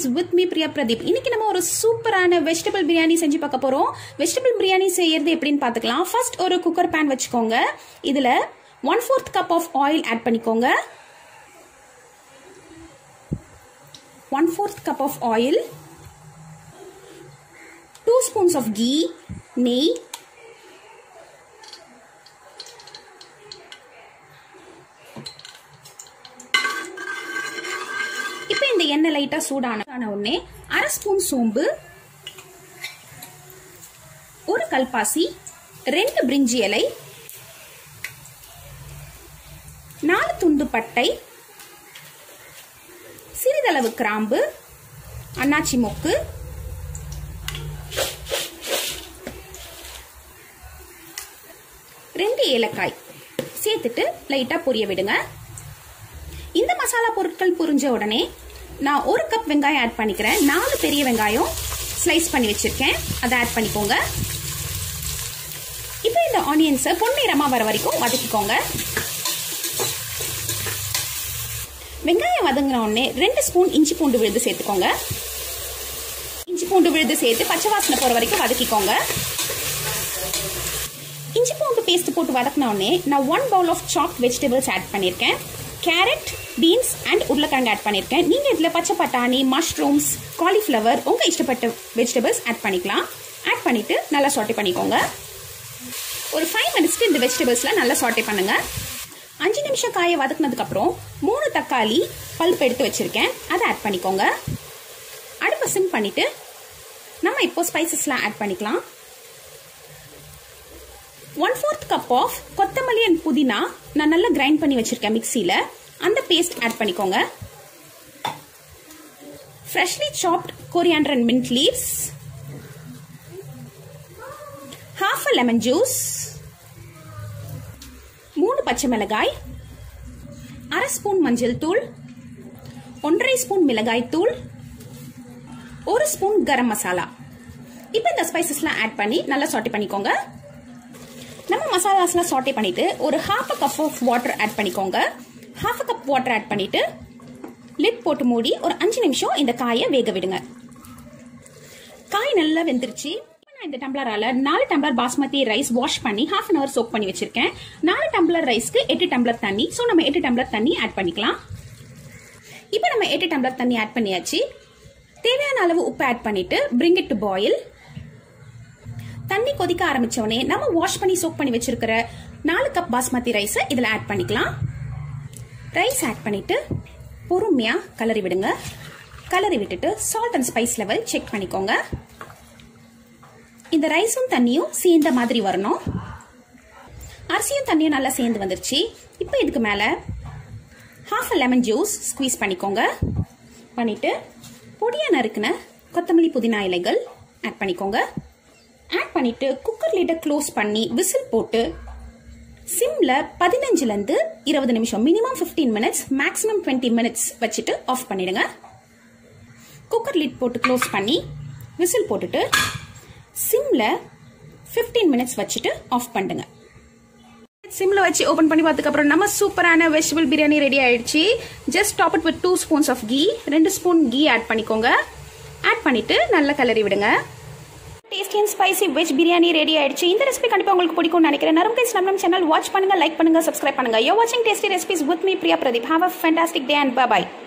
with me Priya Pradeep. இன்னைக்கு நம்ம ஒரு சூப்பரான வெஜிடபிள் பிரியாணி செஞ்சு பார்க்க போறோம். வெஜிடபிள் பிரியாணி செய்யறது எப்படின்னு பார்த்துக்கலாம். ஃபர்ஸ்ட் ஒரு குக்கர் பேன் வச்சுக்கோங்க. இதுல 1/4 கப் ஆஃப் ஆயில் ஆட் பண்ணிக்கோங்க. 1/4 cup of oil, 2 spoons of ghee, நெய், இப்போ இந்த எண்ணெய் லைட்டா சூடான உடனே 1/2 ஸ்பூன் சோம்பு, 1 கல்பாசி, 2 பிரிஞ்சி இலை, 4 துண்டு பட்டை, சிறிதளவு கிராம்பு, அன்னாச்சி மொக்கு, ரெண்டு ஏலக்காய் சேர்த்துட்டு லைட்டா பொரிய விடுங்க. இந்த மசாலா பொருட்கள் புரிஞ்ச உடனே நான் 1 கப் வெங்காயம் ஆட் பண்ணிக்கிறேன். 4 பெரிய வெங்காயம் ஸ்லைஸ் பண்ணி வச்சிருக்கேன், அதை ஆட் பண்ணிக்கோங்க. இப்போ இந்த ஆனியன்ஸை பொன்னிறமா வர வரைக்கும் வதக்கிக்கோங்க. வெங்காயம் வதங்கின உடனே 2 ஸ்பூன் இஞ்சி பூண்டு விழுது சேர்த்துக்கோங்க. இஞ்சி பூண்டு விழுது சேர்த்து பச்சை வாசனை போற வரைக்கும் வதக்கிக்கோங்க. இஞ்சி பூண்டு பேஸ்ட் போட்டு வதக்கின உடனே நான் 1 bowl of chopped vegetables add பண்ணியிருக்கேன். கேரட், பீன்ஸ் அண்ட் உருளைக்கிழங்கு ஆட் பண்ணியிருக்கேன். நீங்க இதுல பச்சை பட்டாணி, மஷ்ரூம்ஸ், காலிஃபிளவர் உங்க இஷ்டப்பட்ட வெஜிடபிள்ஸ் ஆட் பண்ணிக்கலாம். ஆட் பண்ணிட்டு நல்லா சாட்டே பண்ணிக்கோங்க. ஒரு 5 மினிட்ஸ்க்கு இந்த வெஜிடபிள்ஸ்ல நல்லா சாட்டே பண்ணுங்க. 5 நிமிஷம் காயை வதக்குனதுக்கு அப்புறம் 3 தக்காளி பல்ப் எடுத்து வச்சிருக்கேன், அதை ஆட் பண்ணிக்கோங்க. அடுப்பை சிம் பண்ணிட்டு நம்ம இப்போ ஸ்பைசஸ்லாம் ஆட் பண்ணிக்கலாம். 1/4 கப் ஆஃப் கொத்தமல்லி அண்ட் புதினா நான் நல்லா கிரைண்ட் பண்ணி வச்சிருக்கேன் மிக்ஸில, அந்த பேஸ்ட் ஆட் பண்ணிக்கோங்க. Freshly chopped coriander and mint leaves, half a lemon juice, 3 பச்சை மிளகாய், 1/2 ஸ்பூன் மஞ்சள் தூள், 1/2 ஸ்பூன் மிளகாய் தூள், 1 ஸ்பூன் கரம் மசாலா. இப்போ இந்த ஸ்பைசஸ்லாம் ஆட் பண்ணி நல்லா சாட்டே பண்ணிக்கோங்க. நம்ம மசாலாஸ்லாம் சாட்டே பண்ணிட்டு ஒரு 1/2 கப் ஆஃப் வாட்டர் ஆட் பண்ணிக்கோங்க. 1/2 கப் வாட்டர் ஆட் பண்ணிட்டு லிட் போட்டு மூடி ஒரு 5 நிமிஷம் இந்த காயை வேக விடுங்க. காய் நல்லா வெந்துருச்சு. நான் இந்த டம்ளரால 4 டம்ளர் பாஸ்மதி ரைஸ் வாஷ் பண்ணி 1/2 an hour சோக் பண்ணி வச்சிருக்கேன். 4 டம்ளர் ரைஸ்க்கு 8 டம்ளர் தண்ணி. ஸோ நம்ம 8 டம்ளர் தண்ணி ஆட் பண்ணிக்கலாம். இப்போ நம்ம 8 டம்ளர் தண்ணி ஆட் பண்ணியாச்சு. தேவையான அளவு உப்பு ஆட் பண்ணிட்டு bring it to boil. தண்ணி கொதிக்க ஆரம்பிச்ச உடனே நம்ம வாஷ் பண்ணி சோக் பண்ணி வச்சிருக்கிற 4 கப் பாஸ்மதி ரைஸை இதுல ஆட் பண்ணிக்கலாம். ரைஸ் ஆட் பண்ணிட்டு பொறுமையா கலரி விடுங்க. கலரி விட்டுட்டு salt and spice level check பண்ணிக்கோங்க. இந்த ரைஸும் தண்ணியும் சேர்ந்த மாதிரி வரணும். அரிசியும் தண்ணியும் நல்லா சேர்ந்து வந்துருச்சு. இப்போ இதுக்கு மேல half a lemon juice squeeze பண்ணிக்கோங்க. பண்ணிட்டு பொடியா நறுக்குன கொத்தமல்லி புதினா இலைகள் ஆட் பண்ணிக்கோங்க. ஆட் பண்ணிட்டு குக்கர் லிட க்ளோஸ் பண்ணி விசில் போட்டு சிம்ல 15 ல இருந்து 20 நிமிஷம், மினிமம் 15 மினிட்ஸ், மேக்ஸிமம் 20 மினிட்ஸ் வச்சுட்டு ஆஃப் பண்ணிடுங்க. குக்கர் லிட் போட்டு க்ளோஸ் பண்ணி விசில் போட்டுட்டு சிம்ல 15 மினிட்ஸ் வச்சுட்டு ஆஃப் பண்ணுங்க. சிம்ல வச்சு ஓபன் பண்ணி பார்த்ததுக்கு அப்புறம் நம்ம சூப்பரான வெஜிடபிள் பிரியாணி ரெடி ஆயிடுச்சு. Just top it with 2 spoons of ghee. 2 spoon ghee add பண்ணிக்கோங்க. ஆட் பண்ணிட்டு நல்லா கிளறி விடுங்க. Tasty and spicy veg biryani ready ஆயிடுச்சு. இந்த ரெசிபி கண்டிப்பா உங்களுக்கு பிடிக்கும்னு நினைக்கிறேன். நரம்பு நம்ம சேனல் வாட்ச் பண்ணுங்க, லைக் பண்ணுங்க, சப்ஸ்கிரைப் பண்ணுங்க. யூ வாட்சிங் tasty recipes with me Priya Pradeep. Have a fantastic day and bye bye.